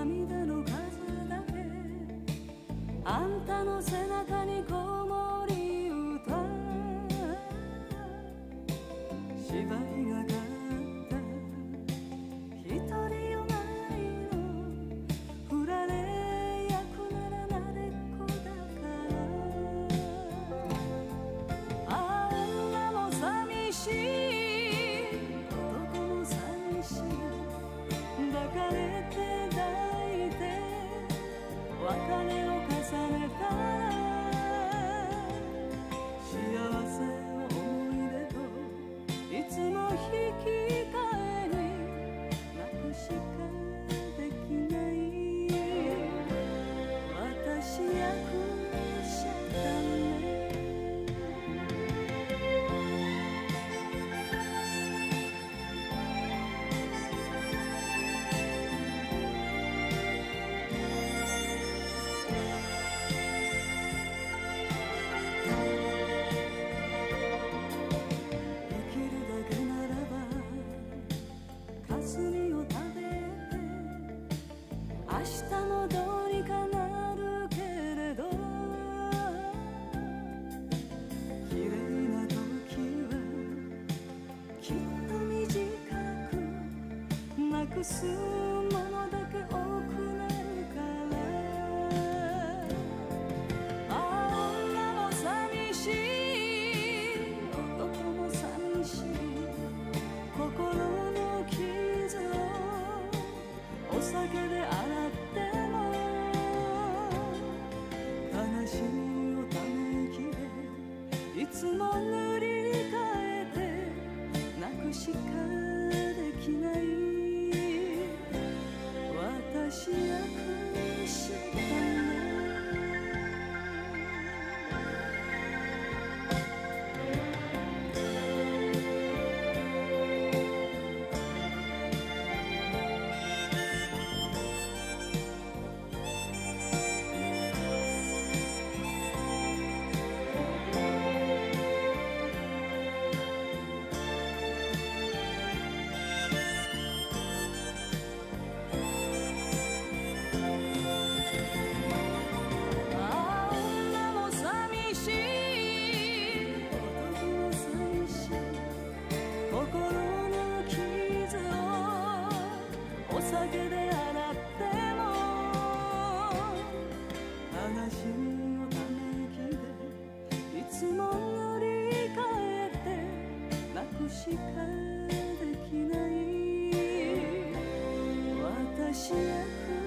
涙の数だけあんたの背中にこもり歌芝居がかった一人よがりの振られ役なら慣れっこだからああ女も寂しい男も寂しい抱かれて抱いて別れを重ねたら幸せの思い出といつも引き換えに泣くしかできない私役者だね明日もどうにかなるけれど綺麗な時はきっと短くなくすものだけ多くなるからああ女も寂しい男も寂しい心の傷をお酒で洗っても悲しみをため息でいつも塗り替えて泣くしかできない私役者だねお酒で洗っても悲しみをため息でいつも塗り替えて泣くしかできない私役